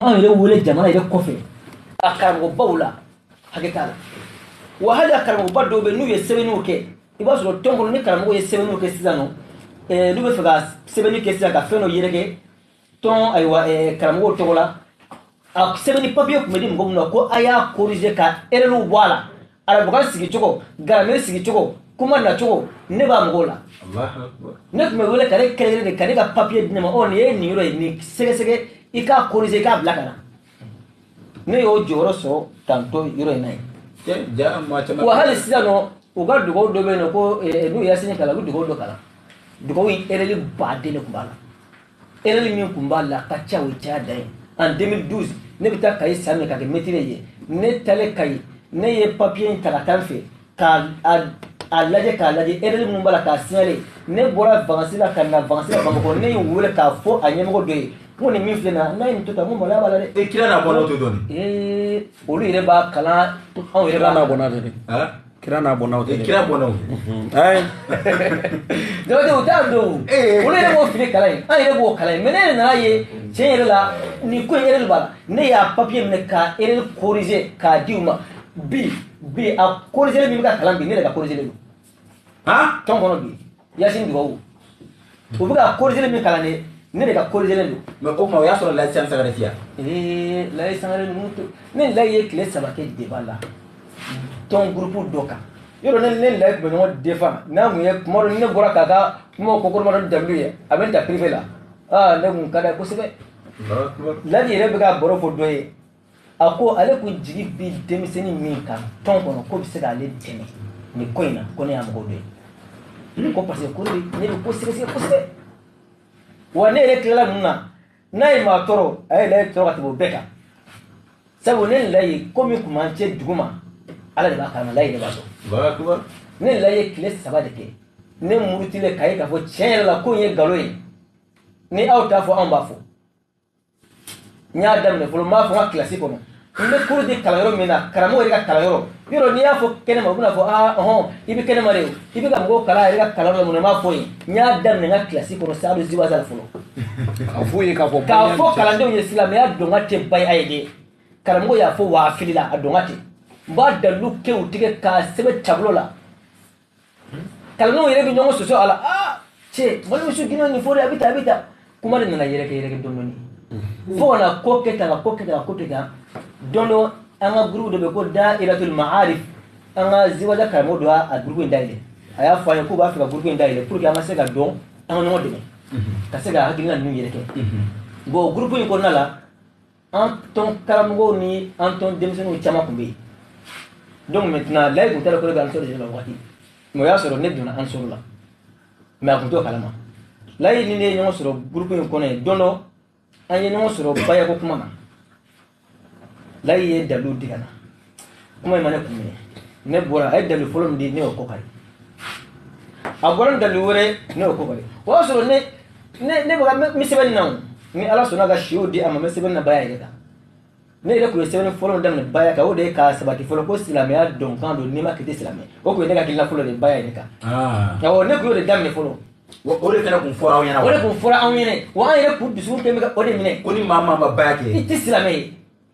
أنا ولد جماعة إذا كوفي أكرم وبولا حكيتها وهذا أكرم وبدو بنو يسمونه كي يبغى سلو تونغ نكرم هو يسمونه كسيزانو لو بفعاس سبني كسيزان كفنو يرجع تون أيوة كرم هو تولا سبني بابيو كمدي مقوم نكو أيا كوريزة كا إيرلو والا على بقى سيجي تشوكو غرامي سيجي تشوكو كمان نشوكو نبى مقولا نك مقولا كاري كاري كاري كا بابيو دنما أو نيه نيرو نيك سجى إيكا كوريزة كا بلاكنا نيو جورسو تانتو يرو ناي وهذا سيزانو وقال دكتور دوبينو كو نو ياسين كلا دكتور دوكلا دكتور إيرلي بعدين كمبالا إيرلي مين كمبالا كاتشا ويتشادين en 2012 ne bita kay sami ka metire ne tale kay ne ye papier ta kan fe ka alaje erel mun bala ka signale ne bora vacances la kan na vacances la banko ne wule ka fo anyemo do mo ne min flena na ni tota mo bala bala e kila na bona to doni olu ire ba kala on ire na bona de kira na bona o kira bona o ay do olu ire mo fili kala an ire bo kala menen na ye chenye la ni ko erel bala ne ya papier ne ka erel corriger ka diuma bi a corriger mi ka kalam bi ne ka corriger le ha ton kono bi yasin diwo o bi ka corriger mi kala ne ka corriger le mais o ma ya so la science ga tia la science mutu ne la ye clé ça va que débat ton groupe doka yoro ne la ko no defa na mu ye mo ne bora kaka mo ko ko mo dalu ye aben ta privé la ne mun kada ko sebe ladi yɛrɛ bɛ ka baro fɔ dɔ ye a ko ale ko jigi bi denmisɛnnin min kan tɔn kɔnɔ ko bɛ se k'ale dɛmɛ nin ko in na ko ne y'a mɔgɔ dɔ ye ko parce que ko ne bɛ ko sɛgɛsɛgɛ kosɛbɛ wa ne yɛrɛ tilala ninnu na n'a ye maa tɔɔrɔ a ye layi tɔɔrɔ ka tɛmɛ o bɛɛ kan sabu ne layi ko min kun b'an cɛ dugu ma ala de b'a kalama layi de b'a dɔn ne layi ye tile 3 de kɛ ne murutilen k'a ye k'a fɔ tiɲɛ yɛrɛ la ko in ye nkalon ye ni aw t'a fɔ anw b'a fɔ nya damne folo ma fo classique kono ne cours de kalayoro mina karamo ri ka kalayoro yoro ni ya fo kene ma buna fo ibi kene ma rew ibi ka ngo kala ri ka kalayoro mun ma fo nya damne nga classique kono sa do ziwa za folo afuye ka fo kala ndo islam ya donga te bay ayde karamo ya fo wa filila adonga te ba dalu ke utige ka sebe tablo la kala no yere bi nyongo soso ala che mo musu gino ni fo abita kuma de na yere ke dondoni fo na koketa dondo anga groupe de ko dairatul ma'arif anga ziwaja karamo do a groupe ndaile aya fa ko ba fa groupe ndaile pour que anga se ga don anga no de ka se ga hakina nu yere ke go groupe ni ko nala en ton karamo ni en ton demsenu chama kumbe donc maintenant là ko tala ko ga ansoro de la wati mo ya soro ne dona ansoro la mais ko to kalama là ni ne nyo soro groupe ni ko ne dondo anye no soro baya ko kuma la ye dalu digana kuma mane kuma ne bora ay dalu folom di ne ko kay agoran dalu wore ne ko kay wa soro ne ba mi seben nan ni ala sona ga shiu di amma seben na baya ida ne ile ko seben folom dam ne baya ka o de ka sabati folom ko islamia don kan do ni ma kete islamia o ko ne ga kila folom de baya ida ka o ne ko de dam ne folom ore kana kun fora awnyana ore kun fora awnyene wa ayre ku bisu te mega ore mine koni mama mabaya ke iti silame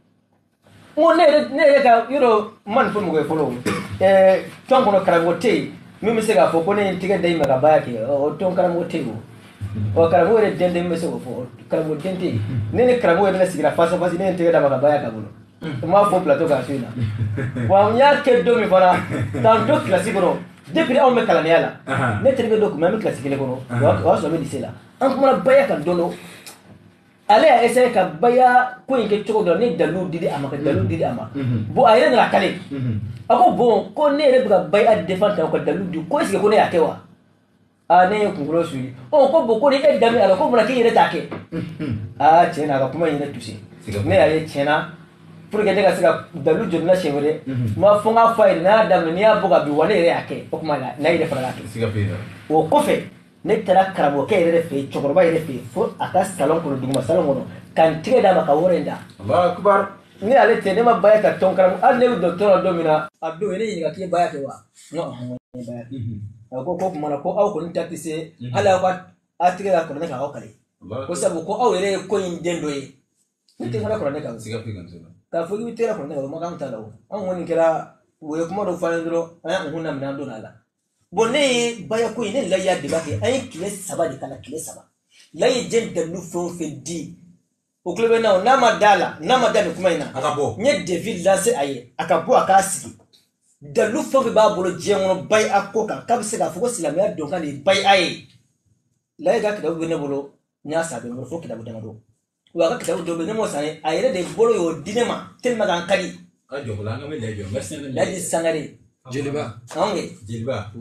mo ne ka yoro man fu mo go follow ton kono karagote mi se ga fo ko ne tiga dai mega baya ke o ton karagote go o karagote dende mi se go fo karagote dende ne karagote ne sigira fasa fasa ne tiga da mega baya ka bulo ma fo plateau ga suina wa nya ke do mi fara tanto classico depuis on me kalani ala ne terbe do kuma me classique le kono wa so me disela an kuma baya kan dono ale a essayer ka baya ko inke choko do ne dalu didi amaka dalu didi ama bo ayre na kale ako bon ko ne re buga baya defendre ko dalu di ko est-ce ko ne yakewa ne ko ngolo suri o ko bo ko ne e dami ala ko buna ke yere take chena ka kuma yere tusi ne aye chena pour que daga siga dalu jodna chevre ma fonga fayde na dam ni abuga bi wale re yake o kuma na ire fara ke siga pina o kofe ne tara karabo ke ire fe chokoroba ire fe fo aka salon ko duguma salon ko kan tire da maka worenda Allahu akbar ni ale te ne ma baya ka ton karamo al ne docteur domina abdo ene yiga ke baya ke wa no baya ko kuma ko aw ko nta tise ala ko atire da ko ne ka o kale ko sabu ko aw ire ko yin dendo ye ni te ngara kurane ka siga fi kan so ka fo gi tera kurane ka ma kan ta lawo an woni kira wo ye kuma do fa ndro an hunna min ando nala bonne baya ko ine la ya de ba ke ay kile saba de kala kile saba la ye jen de lu fo fe di o club na ma dala kuma ina akabo nye David lance aye akabo akasi de lu fo be ba bolo je won bay akoka ka be se ka fo silamia don kan ni bay aye la ye ga ka do ne bolo nya sa be mo fo kida do ngado wa ga kida do be ne mo sane aye de bolo yo dinema tel ma kan kali ajo la ngame lejo merci la di sangare Jeliba. ange jilba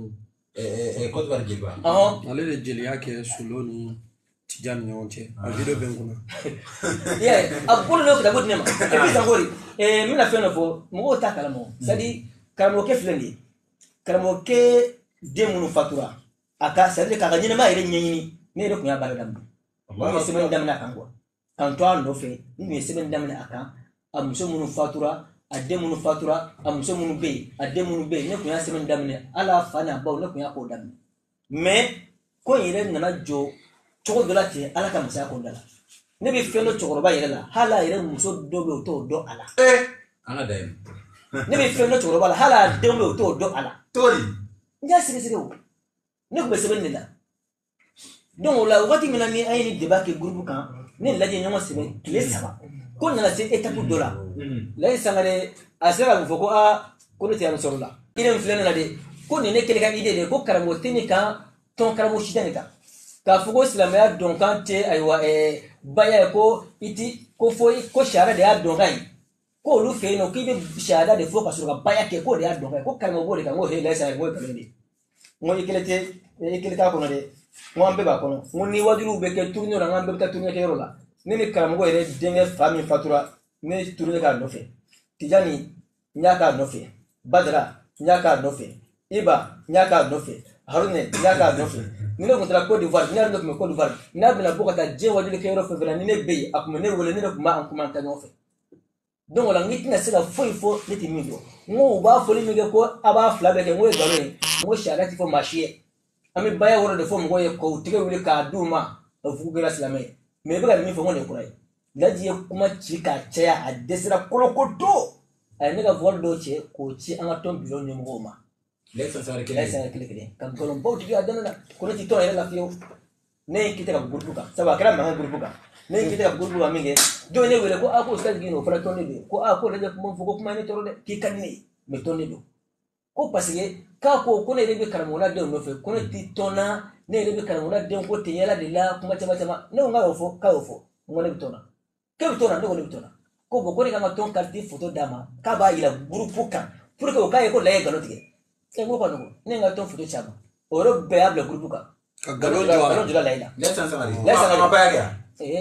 ko bar jilba Ale de jeli yake suloni tijani nyonche. A video benguna. yeah abolo no kida dinema e bi sangori mi na fe no fo mo ta kala mo sadi karamo ke flendi karamo ke demunu fatura aka sadi ka ganyina ma ire nyini ne re kunya bala dam mo se men dam na kan ko kan to an do fe ni se men dam na aka am so munu fatura ademunu fatura am so munu be ademunu be ne kunya se men dam ne ala fana baw ne kunya ko dam mais ko ire nana jo chogo dolate ala ka masa ko dala ne bi feno chogo ba ire la hala ire muso do be to do ala ana dai ne be feno chogo ba hala de be to do ala tori nja sigi wo ne ko be seben ne la donc la wakati mina ni ay ni débat ke groupe kan ne laje nyoma seben kile saba ko na se étape do la la sangare asera ko ko a ko ne tiyan soro la ine flene la de ko ne kele kan ide de ko karamo tini kan ton karamo shitani ka fugo islamia don kan te aywa baya ko iti ko fo ko shara de a don kan ko lu fe no ki be shara de fo ka sura baya ke ko de a don kan ko karamo bo de kan go he la sa go kalende mo ikele ta ko no de mo ambe ba ko no mo ni wadiru be ke tourner ran ambe ta tourner ke rola ne karamo go ere denge fami fatura ne tourner ka no fe tijani nyaka no fe badra nyaka no fe iba nyaka no fe harune nyaka no fe nino kontra Côte d'Ivoire nyar ndo Côte d'Ivoire na bina bokata je wadi ke ro fe bela nine be akuma ne wala ne ko ma an kuma ta no fe donc wala ngiti na sila fo ne timido ngo ba fo ni ko aba fla be ke ngo galo ngo shara ti fo machie ami baya woro de fo ngo ye ko tige wili ka duma fu gela islamai me be ga mi fo ngo ne kurai laji ye kuma ci ka ceya a desira kolokoto ay ne ga vol do ce ko ci an ton bilon ni ngo ma lesson sare kele kan golon bawti bi adana ko ne ti to ay la fiyo ne kite ka gurbu ka saba kala ma gurbu ka ne kite ka gurbu ka minge do ne wele ko ako ustad gino fara tonne do ko ako le ko mo kuma ne toro de ki kan ne me tonne do ko parce que ka ko ne rebe karamona de no fe ko ne ti tona ne rebe karamona de ko te yala de la kuma chama ne nga fo ka fo ngo ne bitona ke bitona ndo ne bitona ko bo ko ne kama ton karti photo dama ka ba ila groupe ka pour que o ka ko le galo tige ke ngo ko no ne nga ton photo chama oro be abla groupe ka Galon jula laila lesson sare ma baya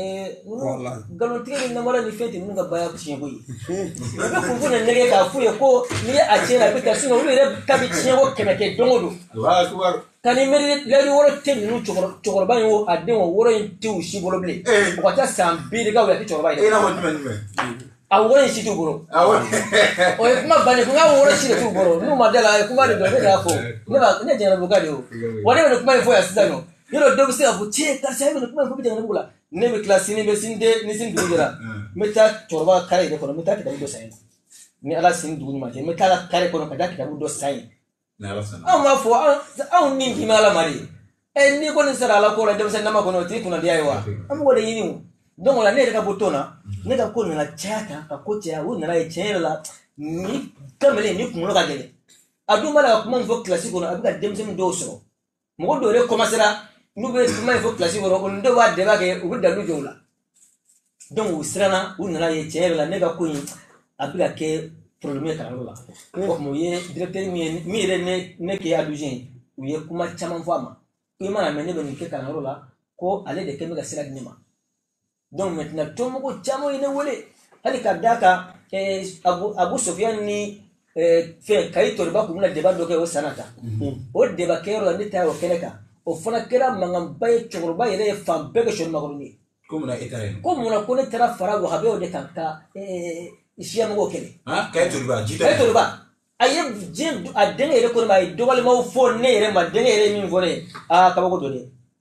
galon tige ni mara ni fete mun ga baya ku shin koyi ko kun ne nege ka fu ye ko ni a ce na bita sino wi re ka bi cin ko kemeke dongodo Allahu akbar kani meri le woro ten nu chokoro ba yo adin wo woro ti u shi bolo ble ko ta sam bi de ga wa ti chokoro ba na ho tumen a woro shi ti bolo awo o e kuma bane ko ga woro shi ti bolo nu ma dela e kuma de do ne da fo ne jena buga de o wale ne kuma fo ya sidano yoro do se abu che ta sai ne kuma fo bi jena bugula ne me class ni be sinde ni sin dujira meta chorba kare de ko meta ta do sai ni ala sin dugu ma je meta kare ko ka da ta do sai na rasana amma fo an ni bi mala mari e ni ko ni sara ala ko la dem sai nama ko no ti kuna dia yiwa am go de yini donc la ne ka botona ne ka ko na chata ka ko cha wo na e chela ni kamele ni kuno ka gele adu mala ko man fo classique no abuka dem sem do so mo do re commencera nu be man fo classique no on do wa de ba ke u da lu jola donc usrana u na e chela ne ka ko yin abuka ke problème ka la ko mo ye directeur mi re ne ke adujin u ye kuma chama fama ko mana mene be ni ke ka la ko ale de ke me ka sira dinima donc maintenant tout mo ko chamo ine wole hali kadaka abu Sufyan ni fe kay to ba ko na deba do ke o sanata o deba ke ro ni ta o keneka o fana kera mangam bay chogro bay re fam be ke shon magroni ko mona etare ko mona ko ne tara fara wa habe o de kanka ishiya mo kele ha kay to ba jita kay to ba aye jin adenge re ko ma do wal mo fo ne re ma denge re min vore ka ba ko do de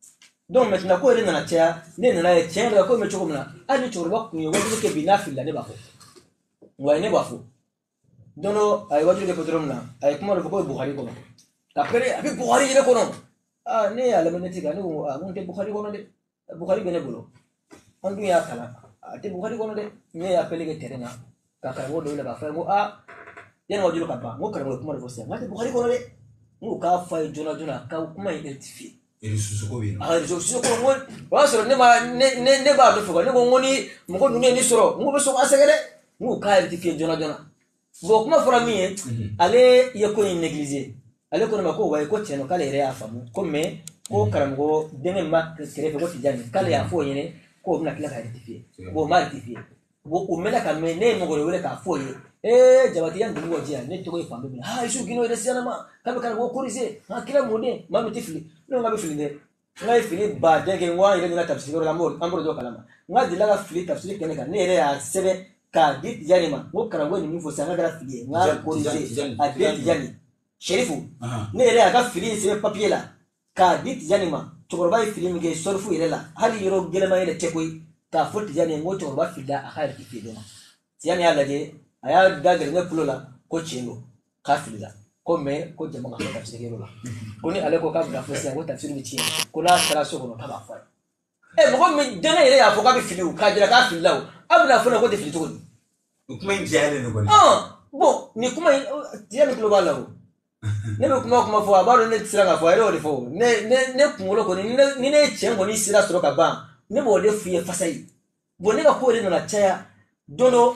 donc maintenant ko rena na tia ne na ye tia da ko me choko mna ani choko ba kunyo wajulu ke binafila ne bafo wa ne bafo dono ay wajulu ke potrom na ay kuma ro ko Bukhari ko kapere abi Bukhari ile ko no ne ala meneti ga ne ko mun te Bukhari ko no de Bukhari bene bolo andu ya kala te Bukhari ko no de ne ya pele ke terena ka ka wo do le ba fa mo yan wajulu ka ba mo kare mo kuma ro se ngate Bukhari ko no de mo ka fa jona ka kuma identify Ele susoko bino. Susoko ngo wasoro ne ba do fuga ne ko ngoni mo ko dunia ni soro ngo be so asegere ngo ka identify jona bo kuma fora mi ale ye ko négliger ale ko ma ko way ko tieno kale re afamu ko me ko karango denge ma krefe ko tijani kale ya fo yene ko na kila ka identify bo ma identify bo umela ka me ne mo go wele ka fo ye jabati yangu ngo jia ne to ko ifambe mi isu gino ile siana ma kabe karango ko rise kila mode ma mitifli no ngabe filinde ngai fili ba dege ngwa ile na tafsiri la mor ambro do kalama ngadi la fili tafsiri kene ka ne re ya sebe ka dit janima mo karango ni mfo sanga gara fili nga ko rise a dit jani sherifu ne re aka fili sebe papier la ka dit janima to fili mi ge sorfu ile la hali yoro gele ma ile tekoi ka foti jani ngo to ba fili a khair ki do tiani ala je aya dagere ne pulola ko chendo ka fili la ko me ko jama ka tafsiri la ko ni ale ko ka ga fosi ngo tafsiri mi chi ko na sara so ko ta ba fa mo me dana ile ya fo ka bi fili ka jira ka fili la abna fo na ko de fili to kuma njale ne ko ni bon ni kuma tiani global la ne be kuma fo abaro ne tsira ga fo ero de fo ne kumulo ko ni ne chengo ni sira soro ka ba ne bo de fuye fasai bo ne ka ko de na chaya dono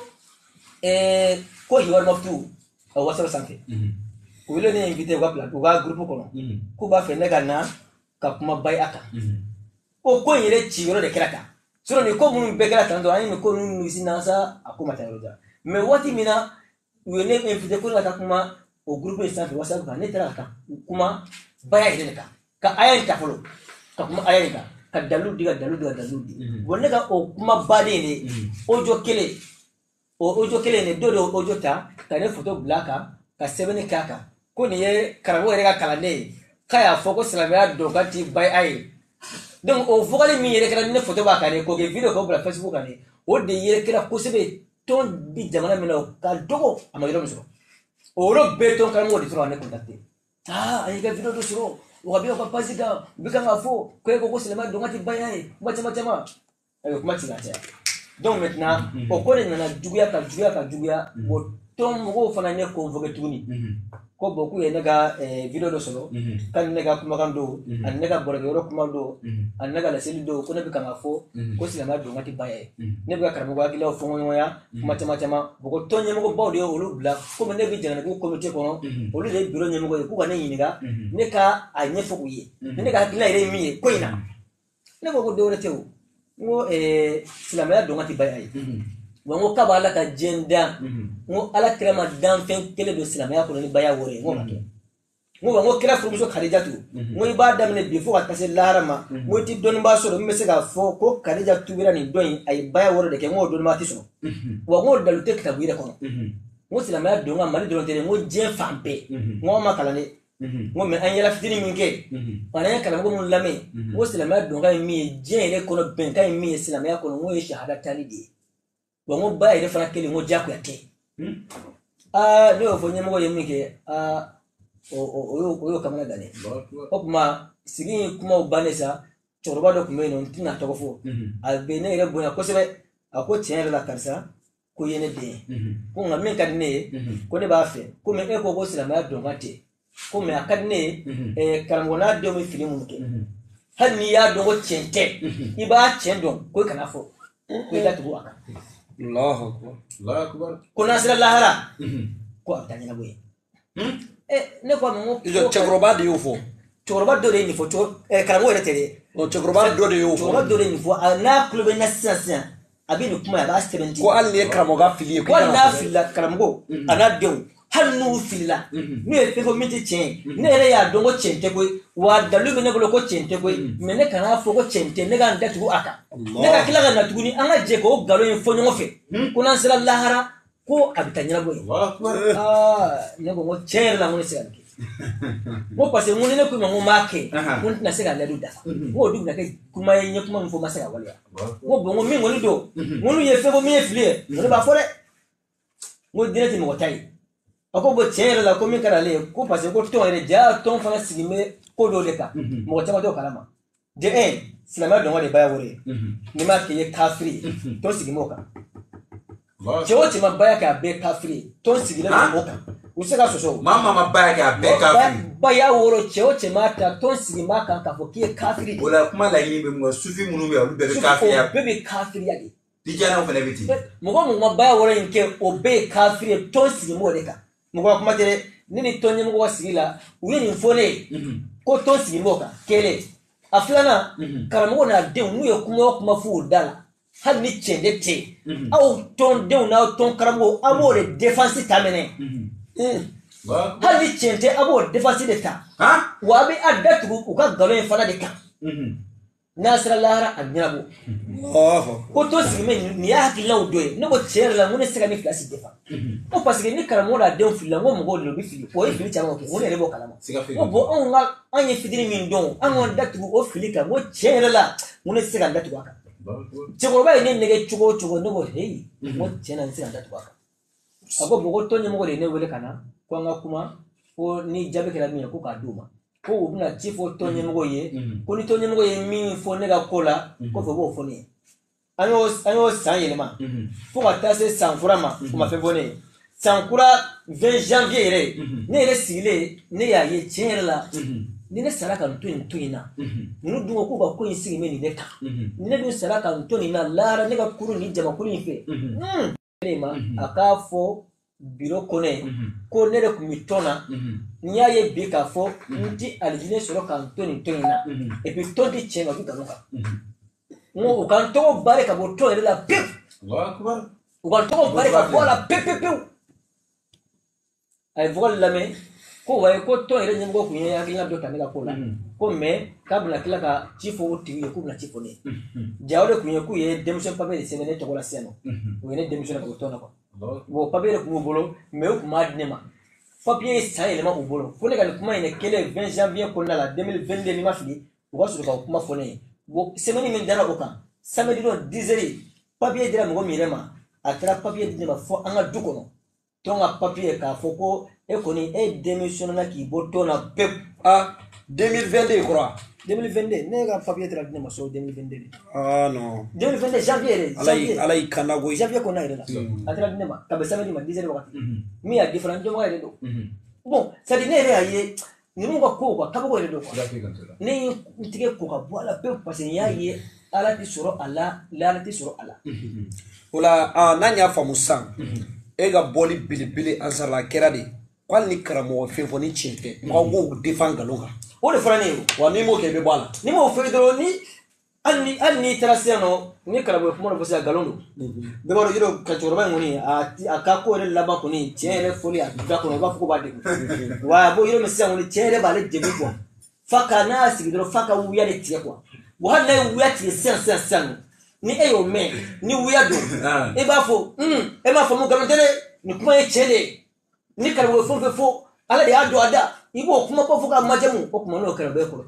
ko hiwar maftu wasa sanke ko ile ne invité wa pla wa groupe ko no ko ba fe ne ga na ka kuma bai aka ko yire ci yoro de kiraka soro ni ko mun be kala tan do ani ko nu sina sa akuma ta roja me wati mina we ne invité ko na kuma o groupe sanke wasa ka ne tara ka kuma bai ile ka ayan ta folo ka kuma ayan ka dalu diga bonne ka o kuma bade ne ojo kele ne do ojo ta ka ne photo blaka ka sebene kaka ko ne ye karabo re ka kalane kaya foko salamia do ka ti bai ai donc o vogale mi yere kala ne photo ba ka ne ko ke video ko bla Facebook ka ne o de yere kala ko sebe ton bi jamana mi no ka dogo amayiro miso o ro beton ka mo di tro ne contacter ai ga video do suro wabio kwa pasika bika ngafo ko salamia do ngati bai ai machama ayo kuma tinacha donc maintenant o ko ne na juguya o tom go fana ne convoquer tuni ko boku ye nega video do solo kan nega kuma kando an nega borge ro kuma do an nega la seli do ko ne bika ngafo ko silama do ngati baye ne bika karamo ga gila fo ngoya kuma chama boko tonye mo bawde o lu bla ko ne bi jana ko comité ko no o lu de biro nyemo ko ko ne yiniga ne ka a nyefo ku ye ne ka gila ire mi ko ina ne ko do retew ngo silama do ngati baye ngo ka bala ka jenda ngo ala krema dan fen kele do silama ko ni baya wore ngo mato ngo kira furumso Khadijatu ngo ibada mne bifo atase larama ngo ti don ba so me se ga fo ko Khadijatu bira ni don ay baya wore de ke ngo don ma ti so ngo dalu te kitabu ire ko ngo silama do ngo mali don tere ngo je fampe ngo makala ne ngo me an yala fitini minke wana kala ngo mun lame ngo silama do ga mi je ne ko no ben kai mi silama ko ngo ye shahada tani di ngo ba ile fana kele ngo jaku yate leo fonye mo yemike oyo kamana gane okuma sigi kuma ubanesa choroba do kumeno ntina tokofo albene ile bona ko sebe ako tienre la karsa ko yene de ko ngame kadine ko ne ba fe ko me eko ko sila ma do ngate ko me akadine karamona do me filimu muke hanni ya do ko chente iba chendo ko kana fo ko ida tubu aka Allahu akbar kuna sila lahara ko atanya boye ne ko mo ijo chakroba de yofo chakroba do de ni fo karamo ere tere o chakroba do de yofo chakroba do de ni fo na klube na siasa abinu kuma ya ba 70 ko alle karamo ga fili ko na fila karamo ana dew hannu fila ne fe ko miti chen ne re ya dongo chente ko wa dalu me ne ko chente ko me ne kana fo ko chente ne ga ndatu aka ne ka kila ga natuguni anga je ko galo en fo nyongo fe kuna sala lahara ko abitanyira boy ne ko mo chen la mo ne sala Ngo parce ngo ne ko ngo make ngo na se ga le do da ngo du na ke kuma yen kuma mfo masa ga wale ngo bo ngo mi ngo do ngo nu ye fe bo mi e flie ngo ba fore ngo direct mo tai ako bo chere la ko mi kala le ko parce ko ton ere ja ton fana sigime ko do le ka mo chama do kalama de silama do ngode baya wore ni ma ke ye kafiri to sigimo ka chewo chima baya ka be kafiri to sigile mo ka useka soso mama mabaya ka be kafiri baya woro chewo chima ta to sigima ka ka fokie kafiri wala kuma la yini be mo sufi munu be olu be kafiri ya be kafiri ya de dijana ko lebiti mo baya woro nke obe kafiri to sigimo de ka mo kuma tere nini tonye mo wasigila uye ni mfone ko to sigimo ka kele aflana karamugo na de nuye kuma fu dala hal ni chende te au ton de na ton karamugo amore defense tamene hal ni chende abo defense de ta wa bi adatu uka galo fana de ka nasra lara anyabo ko to sigime ni ya hakila udoye no ko chere la ngone sika ni classe defa o parce que ni karamugo na de fila ngo mo lo bi fili o e fili chama ko ngone rebo kalama o bo on nga anye fidini min don an datu o fili ka ngo chere la ngone sika datu aka chegoroba ine nege chugo ndo hey mo chena nsi anda tubaka ako bogo tonye mo le ne wele kana kwanga kuma ko ni jabe kala miya ko ka duma ko ubuna chifo tonye mo ye ko ni tonye mo ye mi fo ne ga kola ko fo bo fo ni anyo sanye ma fo ka tase sanfurama ko ma fe bone sankura 20 janvier re ne le sile ne ya ye chenela ni ne saraka ntwina nu dungo ko ba ko yisi meni neka ni ne du saraka ntwina lara ne ga kuru ni jama kuru ife lema akafo biro kone ko ne re kumitona nya ye bi ka fo nti alijine soro kan ntwina et puis todi chenga bi kanuka mo kan to bare ka boto ele la pep Allahu akbar o kan to bare ka bola pep ay vol la me ko way ko to ere nyingo ku nya ya do tanega ko la ko me kabla kila ka chifo tiwi ko na chifo ne jawle ku nya ku ye demission papier se ne to ko la seno o ne demission ko to na ko bo papier ku bolo me ku madne ma papier sa ele ma ku bolo ko ne ka kuma ine kele 20 janvier ko na la 2022 ni ma fili ko so ka kuma fo ne bo semaine min dara ko kan samedi no 10h papier dira mo mi rema atra papier dira fo anga dukono tonga papier ka fo ko e koni e démission na ki boto na pep 2022 crois 2022 ne ga papier tra dina so 2022 non 2022 janvier alay kana go janvier ko na ira atra dina ma ka besama di ma 10 wakati mi ya different jo ma ira do bon ça dit ne re ye ni mo ko ko ka ko ira do ko ni tige ko ka bola pep parce ya ye ala ti soro ala la ti soro ala wala nanya famusan ega boli bilibili ansala kerade kwal ni karamo fefo ni chinte ngo defanga longa o de frane wa ni mo ke be bala ni mo fe do ni anni trasiano ni karabo ko mo fosi galondo be baro yiro ka choroba ngoni aka ko re laba ko ni chere foli aka ko ba fuko ba de wa bo yiro mesi ngoni chere ba le debi ko faka na sigidro faka wuya le tie ko wa na wuya tie sen ni eyo me ni wuya do e ba fo e ma fo mo galonde ni kuma e chele ni karabo fo ala de ado ada ibo kuma ko fuka majamu ko kuma no karabo ko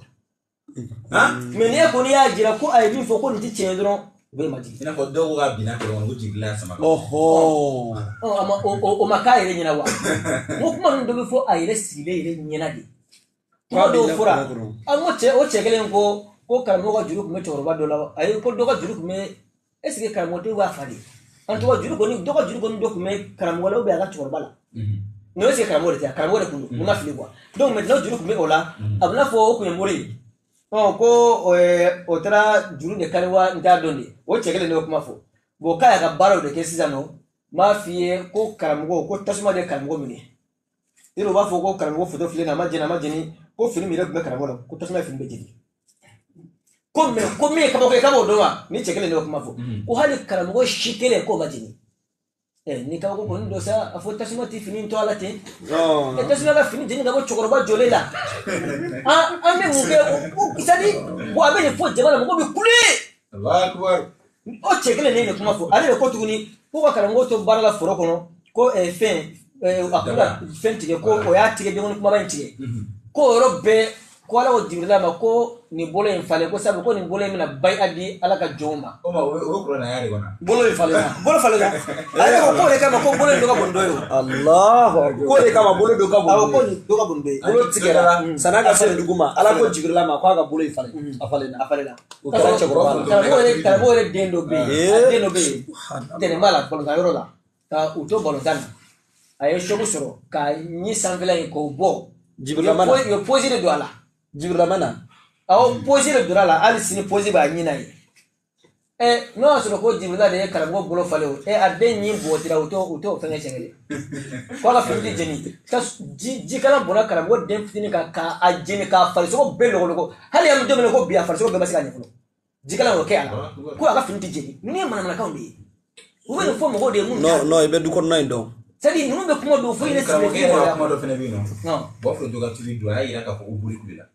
me ne ko ni ya jira ko ay bi fo ko ni chendro be maji ina ko dogo ga bina ko ngo jigla sama oho ama o makai re nyina wa mo kuma no do fo ay re sile re nyina de ko do fura amo che o chegele ko karamo ga juru kuma choroba do la ay ko do ga juru kuma est-ce que karamo de wa fadi en tout cas juru ko ni do ga juru ko ni do kuma karamo la o be ga choroba la no c'est karamo de kunu ni ma fili quoi donc maintenant juru kuma ola abna fo ko yemori ko o tra juru de kalwa nda donde o chegele no kuma fo bo kaya ga baro de kesisa no ma fiye ko karamo ko tasuma de karamo mini iro ba fo ko karamo foto fili na majini ko fili mi re kuma karamo ko tasuma fili be jidi comme ka bo do wa ni chekele no kuma fo ko hali karamo shikele ko majini ni ka ko ndo sa afo tasuma ti fini to ala te no tasuma ga fini jini ga bo chokoroba jolela ame muke o kisadi bo abe ni fo jema mo bi kule Allahu akbar o chekele ne kuma fo ale ko tuguni ko ka karamo to barala foro kono ko fin akula fentige ko o ya tige jongo kuma ban tige ko robbe ko ala o jibrila ma ko ni bolo en fale ko sabu ko ni bolo mina bay adi ala ka joma o ma o ko na yari wana bolo en fale bolo fale ga ale ko le kama ko bolo do ka bondo yo Allah ko le kama bolo do ka bondo ko ni do ka bondo bolo tigera sanaga fale duguma ala ko jibrila ma ko ga bolo en fale afale na o kala kala bo le dendo be tene mala bolo ga yoro la ka uto bolo dana ayo shogo soro ka ni sanvela ko bo jibrila mana yo poser de ala jibrila mana aw poser de ala ali sini poser ba nyina yi no soro ko jibrila de kala go bolo fale o adde nyi botira uto fenge chengele ko la findi jeni ka ji kala bona kala go den fini ka ajeni ka fale so be logo hali am de ko biya fale so be masika nyi ji kala o ke ala ko aka findi jeni ni mana ka undi ube no fomo go de mun no ibe du ko nai do sadi nunu be kuma do fo ine sile ke ya kuma do fene bi no no bo fo do ga tu do ay ira ka ko ubuli kubila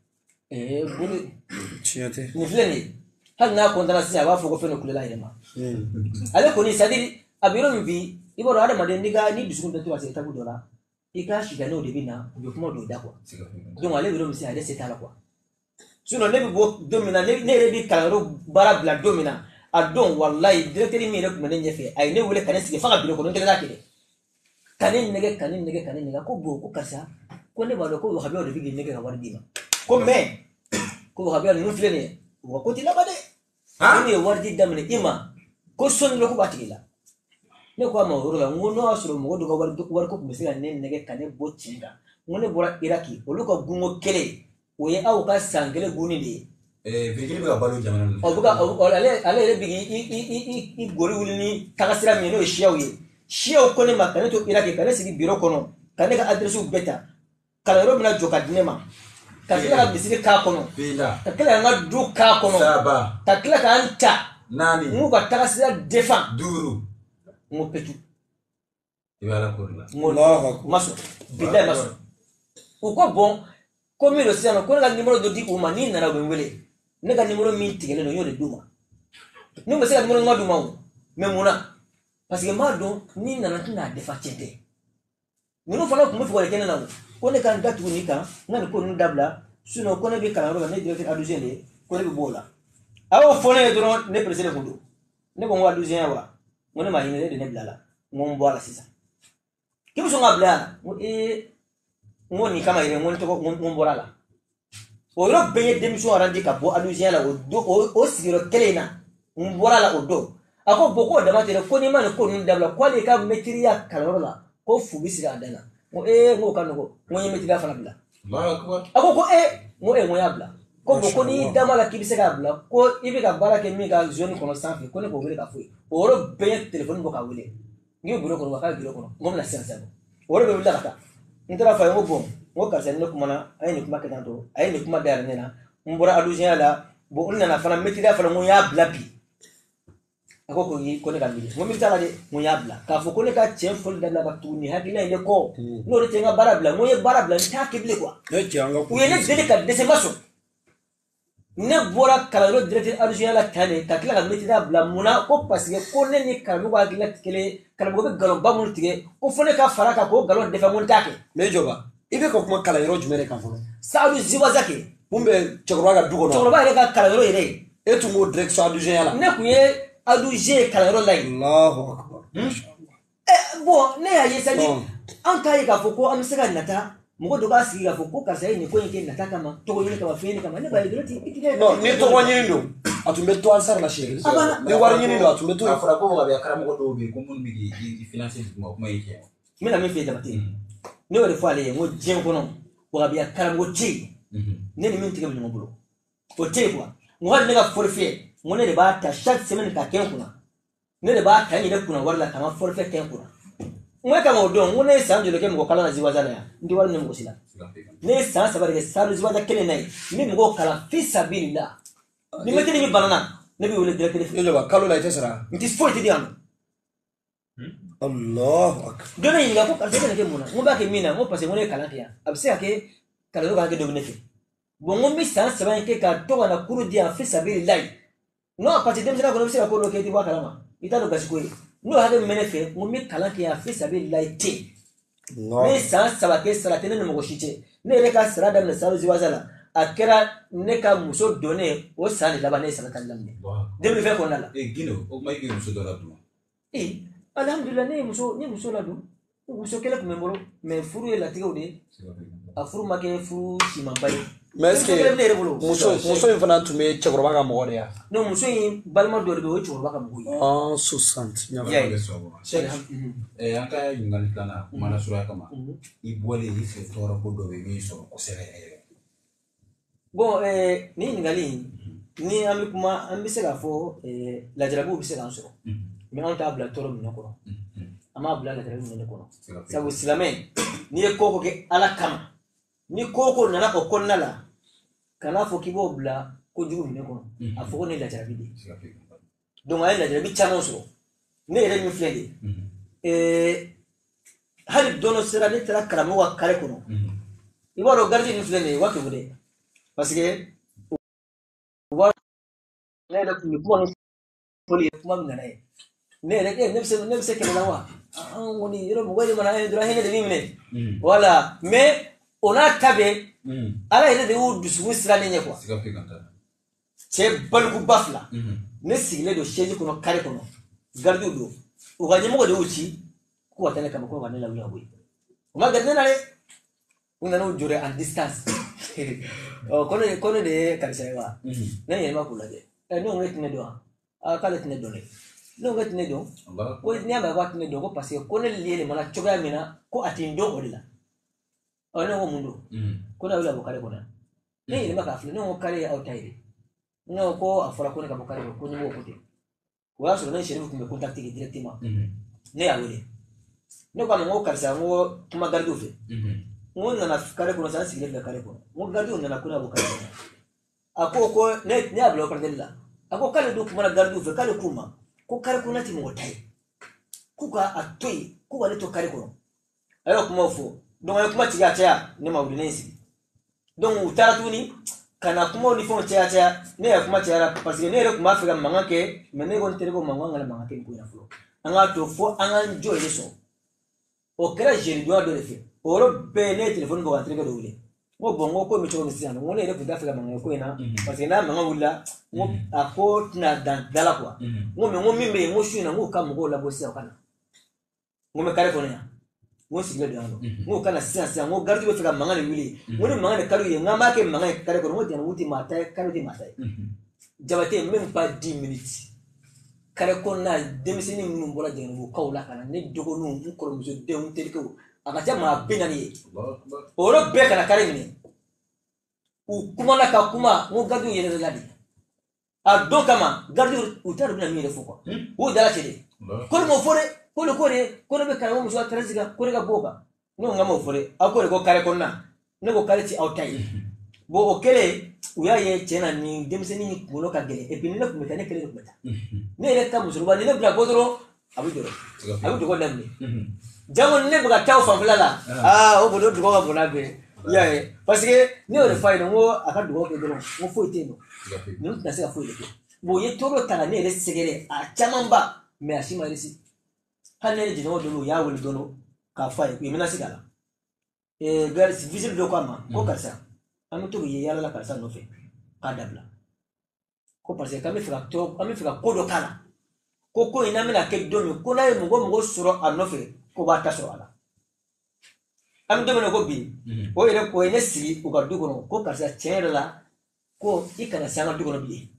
buli chiate ni fleni hal na ko ndana sinya ba fo ko fene kulela ine ma ale ko ni sadi abiro mvi iboro ada made ndiga ni dusukun to wase tabu dola ika shiga no de bina be kuma do da kwa donc ale biro msi ale setala kwa suno ne bi bo domina ne rebi kalaro bara bla domina adon wallahi directeur mi re kuma ne nyefe ay ne wule kanesi ke faga biro ko non tele lakile kanin nege ko bo ko kasa ko ne balo ko habiyo de bigi nege ka wardi ma ko me ko habiyo nu flene ko ko tila bade ni wardi damne ima ko son lo ko batila ne ko ma woro la ngono asuro mo do ko war ko misira ne nege kane bo chinga ngone bora iraki o lo ko gungo kele o ye aw ka sangele guni de bigi ba balo jamana o buga o ale bigi i gori wulini tagasira mi no shiyawi shiyaw ko ne makane to iraki kane sigi biro kono kane ka adresu beta kala ro mina joka dinema kakila ka bisiri ka kono bila kakila nga du ka kono saba kakila ka anta nani mu ka tagasira defa duru mu petu ibala ko la Allah maso bidai maso uko bon ko mi ro siano ko nga numero do di uma ni na be wele ne ga numero mi tigele no yole duma ni mo se ga numero ngadu mawo memuna parce que ma don ni nana tuna defa chete nunu fana kuma fi wala kenana ko ne kan datu ni kan ngani ko nu dabla suno ko ne bi kala ro ne directeur aduzele ko ne bi bola awo fone do ne president ko do ne ko wa aduzele wa mo ne ma hine de ne blala mo bola sisa kibu so ngabla mo ni kama ile mo to mo bola la o ro benye demission arandi ka bo aduzele la o do o sigiro kelena mo bola la o do ako boko da matere ko ni man ko nun dabla ko le ka metriya kalorola ko fubisi da dana mo mo kanoko mo yi metriya fana bla Allahu akbar ako ko mo mo yabla ko boko ni damala kibise ka bla ko ibi ka barake mi ka zone kono sanfi ko ne ko wele ka fu oro be telephone ko ka wele ngi buro ko ka buro ko ngom na sense ko oro be wala ka ndara fa mo bon mo ka sen no kuma na ay ni kuma ka tanto ay ni kuma da na mbura alusia la bo unna na fana metriya fana mo yabla bi ako ko yi ko ne ka mili mo mi tala de mo yabla ka fo ko ne ka chen fol da la ba tu ni hakila ile ko no re tenga barabla mo ye barabla ta kibile kwa ne janga u ye ne dele ka dese maso ne bora kala ro directeur adjoint la tane ka kila ka meti da bla muna ko parce que ko ne ni kala ko agila tikele kala ko be galon ba mun tige ko fo ne ka faraka ko galon defa mun take me joba ibe ko kuma kala ro jumere kan fo saadu ziwa zake mumbe chokro ga dugo no chokro ba re ka kala ro ire etu mo direction adjoint la ne ku ye aduje kalaro lai Allahu akbar bon ne ya yesadi an kai ka foko am sega nata mugo do ga sigi ga foko ka sai ni ko yake nata kama to ko yake kama feni kama ne ba yidoti ikide no ni to wanyini ndo atumbe to ansar la shege ni war nyini ndo atumbe to afra ko ga kara mo do be ko mun bi di financer ko kuma yake mina me fe dabate ne wale fale mo jen kono ko ga biya karam ti ne ni min tige mo bulo o te quoi mo ha ne ga forfait mo ne ba ta chaque semaine ka ken kuna ne de ba ta ni de kuna wala kama forfait ken kuna mo ka mo don mo ne san de ke mo kala na ziwa zana ya ndi wala ne mo sila ne san sabar ke san ziwa da kele nai mi mo kala fi sabilillah ni mete ni banana ne bi wala directeur yo joba kalo la itesara nti sport di am Allahu akbar dona yinga ko ka se ke mo na mo ba ke mina mo passe mo ne kala ke ya abse ke kala do ka ke do ne fe bon mo mi san sabar ke ka to na kuru di am fi sabilillah no apati dem sera ko no sera ko no ke ti ba kalama ita do gasiko no ha de menefe mo mi kala ke ya fi sabilillah ti ne san saba ke sara tɛ ne ni mɔgɔ si cɛ ne yɛrɛ ka sara daminɛ salo ziwaza la a kɛra ne ka muso donnen o san de laban ne ye sara tali daminɛ 2020 kɔnɔna la. Gino o kuma i k'i muso dɔ ladon. Alhamdulillah ne ye muso ladon muso kelen tun bɛ n bolo mais furu ye latigɛw de ye a furu ma kɛ furu simanba ye. mais est-ce que muso in fana tun bɛ cɛkɔrɔba ka mɔgɔ de ya. non muso in balima dɔ de bɛ o ye cɛkɔrɔba ka mɔgɔ ye. 60 an ka ɲininkali filanan kuma na surunya kama i bɔlen i fɛ tɔɔrɔ ko dɔ bɛ min sɔrɔ kosɛbɛ yɛrɛ. bon ni ɲininkali in ni an bɛ kuma an bɛ se k'a fɔ lajarabiw bɛ se k'an sɔrɔ mais anw t'a bila tɔɔrɔ minɛ kɔnɔ an m'a bila lajarabi minɛ kɔnɔ sabu silamɛ n'i ye ko o ko kɛ ala kama ni ko o ko nana o kɔnɔna la kana fɔ k'i b'o bila kojugu minɛ kɔnɔ a fɔ ko ne lajarabi de donc a ye lajarabi caman sɔrɔ ne yɛrɛ min filɛ de hali don dɔ sera ne taara karamɔgɔ ka kare kɔnɔ i b'a dɔn garidi min filɛ nin ye wa kɛmɛ dɛ parce que ne yɛrɛ tun bɛ kuma min fɔli ye kuma min nana ye ne yɛrɛ ne bɛ se kɛlɛ la wa an kɔni yɔrɔ mɔgɔ de mana ye dɔrɔn hinɛ de b'i minɛ voilà mais o n'a ta bɛɛ ala yɛrɛ de y'u dusukun sira ne ɲɛ quoi cɛ balikuba fila ne sigilen don chaise kɔnɔ kare kɔnɔ gardiw don u ka ɲɛmɔgɔ de y'u ci ko ka taa ne kama ko ka ne lawuli ka bɔ yen o ma gɛrɛ ne na dɛ u nana u jɔrɔ en distance ko ne de ye karisa ye wa ne yɛlɛma k'u lajɛ ne ko ne tɛ ne dɔn wa k'ale tɛ ne dɔn dɛ ne ko ne tɛ ne dɔn ko n'i y'a mɛn k'a tɛ ne dɔn ko parce que ko ne yɛlɛmana cogoya min na ko a tɛ n dɔn o de la ne ko mun don ko ne bɛ bɔ kare kɔnɔ ne yɛlɛma k'a filɛ ne ko kare ye aw ta ye dɛ ne ko ko a fɔra ko ne ka bɔ kare kɔnɔ ko ni m'o ko ten o y'a sɔrɔ ne sɛrifu tun bɛ contact kɛ directement ne y'a wele ne ko a ma n ko karisa n ko kuma gardiw fɛ n ko nana kare kɔnɔ sisan n sigilen filɛ kare kɔnɔ n ko gardiw nana ko ne ka bɔ kare kɔnɔ a ko ne y'a bila o kɔrɔtɛli la a ko k'ale don kumana gardiw fɛ k'ale k'u ma ko kare kɔnɔ tɛ mɔgɔ ta ye k'u ka a to yen k'u ka ne to kare kɔnɔ a y'o kumaw fɔ donc a ye kuma tigɛ a caya ne ma wuli ne ye sigi donc u taara tuguni ka na kumaw ni fɛnw caya ne ye kuma cayara parce que ne yɛrɛ tun b'a fɛ ka mankan kɛ mais ne ko n teri ko mankan kana mankan kɛ nin ko in na fɔlɔ an k'a to fo an k'an jɔ de sɔrɔ o kɛra jeudi donya dɔ de fɛ o yɔrɔ bɛɛ ne ye telefɔni bɔ ka n terikɛ dɔ wele n ko bon n ko ko in bɛ cogo min sisan n ko ne yɛrɛ tun t'a fɛ ka mankan kɛ ko in na parce que n'a mankan wulila n ko a ko tɛna dan da la quoi n ko mais n ko min bɛ yen n ko su in na n k'u ka mɔgɔw labɔ sisan u ka na n ko n bɛ kare kɔnɔ yan n ko sigilen don yan nɔ n k'u ka na sisan n ko garidi bɛ fɛ ka mankan de wuli n ko ni mankan de ka d'u ye n k'an b'a kɛ mankan ye kare kɔnɔ n ko jɛnɛbu tɛ maa ta ye kare tɛ maa ta ye jabate même pas 10 minutes kare kɔnɔna denmisɛnnin minnu bɔra jɛnɛbukaw la ka na ne dɔgɔninw n kɔrɔmuso denw n terikɛw a ka ca maa 40 ye o yɔrɔ bɛɛ ka na kare minɛ u kumana ka kuma n ko gardiw yɛlɛla de a don kama gardiw u t'a dɔn bɛna min yɛrɛ fɔ quoi u dala cɛ de ko ne m'o fɔ dɛ ko ne bɛ karamɔgɔ muso ka terrasse kan ko ne ka bɔ o kan ne ko n ka m'o fɔ dɛ aw ko de ko kare kɔnɔna ne ko kare tɛ aw ta ye bon o kɛlen u y'a ye tiɲɛ na nin denmisɛnnin kunkolo ka gɛlɛn et puis ni ne tun bɛ taa ne kelen de tun bɛ taa ne yɛrɛ ka musokɔrɔba ni ne bɛna bɔ dɔrɔn a bɛ jɔrɔ a bɛ dɔgɔ daminɛ jango ni ne bɛ ka taa o fanfɛla la o bolo dɔgɔ ka bon n'a bɛɛ i y'a ye parce que ne y'o de f'a ɲɛna n ko a ka dɔgɔ kɛ dɔrɔn n ko foyi tɛ yen nɔ ninnu tɛna se ka foyi de kɛ bon u ye tɔɔrɔ ta ka ne yɛrɛ sɛgɛrɛ a camanba mais a si ma réussi hali ne yɛrɛ jɛɲɔgɔn dɔ bɛ yen u y'a wele dɔɔnin k'a f'a ye u ye menace k'a la visite dɔ ko a ma ko karisa an bɛ to k'i ye yaalala karisa nɔfɛ k'a dabila ko parce que k'an bɛ fɛ ka ko dɔ k'a la ko in n'an bɛna kɛ don min ko n'a ye mɔgɔ sɔrɔ a nɔfɛ ko b'a ta sɔrɔ a la an bɛ don min na ko bi o yɛrɛ o ye ne sigi u ka du kɔnɔ ko karisa tiɲɛ yɛrɛ la ko i kana se an ka du kɔnɔ bilen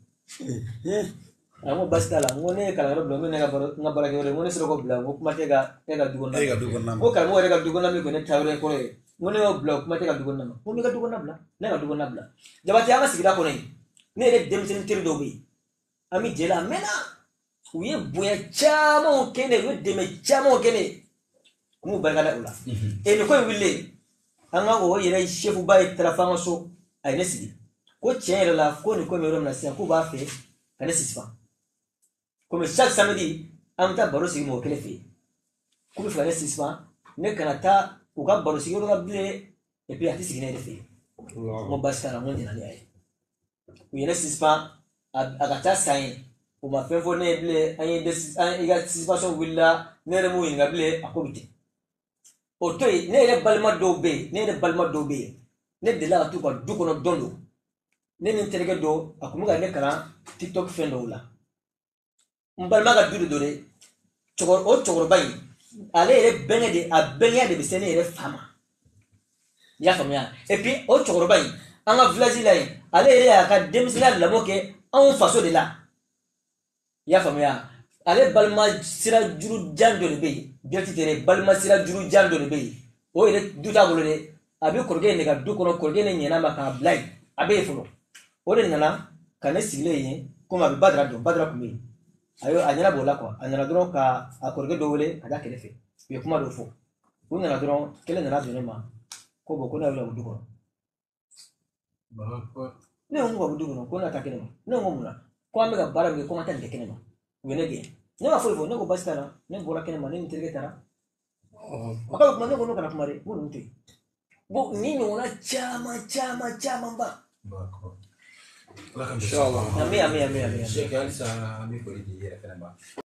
a ko basi t'a la n ko ne ye kalanyɔrɔ bila n bɛ ne ka baarakɛyɔrɔ ye n ko ne sera k'o bila n ko kuma tɛ e ka du kɔnɔna ma n ko karamɔgɔ yɛrɛ ka du kɔnɔna min ko ne taayɔrɔ ye kɔrɔ ye n ko ne y'o bila o kuma tɛ ka du kɔnɔna ma n ko n bɛ ka du kɔnɔna bila ne ka du kɔnɔna bila jabate an ka sigida kɔnɔ yen ne yɛrɛ denmisɛnnin teri dɔw bɛ yen an bɛ jɛ la a mɛnna u ye bonya camanw kɛ ne ye u ye dɛmɛ camanw kɛ ne ye n b'u barika da o la nin ko in wililen an ka o yɛrɛ sefuba ye taara fo an ka so a ye ne sigi ko tiɲɛ yɛrɛ la ko nin ko in bɛ yɔrɔ min na sisan k'u b'a fɛ ka ne sisi fan komi chaque samedi an bɛ taa baro sigi mɔgɔ kelen fɛ yen k'u bɛ fɛ ka ne sisi fan ne kana taa u ka baro sigi yɔrɔ la bilen et puis a tɛ sigi ne yɛrɛ fɛ yen n ko basi t'a la n ko ɲɛna ne y'a ye u ye ne sisi fan a ka ca san ye u ma fɛn fɔ ne ye bilen an ye i ka sisipasɔn wulila ne yɛrɛ m'u ɲininka bilen a ko bɛ ten o to yi ne yɛrɛ balima dɔw bɛ yen ne yɛrɛ balima dɔw bɛ yen ne delila ka t'u ka du kɔnɔ don do ne ni n terikɛ dɔ a kun bɛ ka ne kalan tiktok fɛn dɔw la n balima ka du de don dɛ o cɛkɔrɔba in ale yɛrɛ bɛnkɛ de a bɛnkɛya de bɛ se ne yɛrɛ fa ma i y'a faamuya et puis o cɛkɔrɔba in an ka village la yen ale yɛrɛ y'a ka denmisɛnniya lamɔ kɛ anw faso de la i y'a faamuya ale balima sira juru jan dɔ de bɛ yen bɛti tɛ dɛ balima sira juru jan dɔ de bɛ yen o yɛrɛ du t'a bolo dɛ a bɛ kɔrɔkɛ in de ka du kɔnɔ kɔrɔkɛ ne ɲɛna ma k'a bila yen a bɛ yen fɔlɔ o de nana ka ne sigilen yen komi a bɛ badara dɔn badara tun bɛ yen a ɲɛnabɔ o la kuwa a nana dɔrɔn ka a kɔrɔkɛ dɔ wele ka taa kɛrɛfɛ u ye kuma dɔ fɔ u nana dɔrɔn kelen nana don ne ma ko bɔn ko ne wele o du kɔnɔ ne ko n ka du kɔnɔ ko ne ka taa kɛnɛ ma ne ko mun na ko an bɛ ka baara min kɛ ko an ka taa nin kɛ kɛnɛ ma u ye ne gɛn ne ma foyi fɔ ne ko basi t'a la ne bɔra kɛnɛ ma ne ni n terikɛ taara a ka kuma ne ko n'o kana kuma dɛ n ko ninnu to yen bon ni ɲɔgɔnna caman ba Inshallah. Amin. Sheikh Alisa, ami foli di yɛrɛ fɛnɛ ma.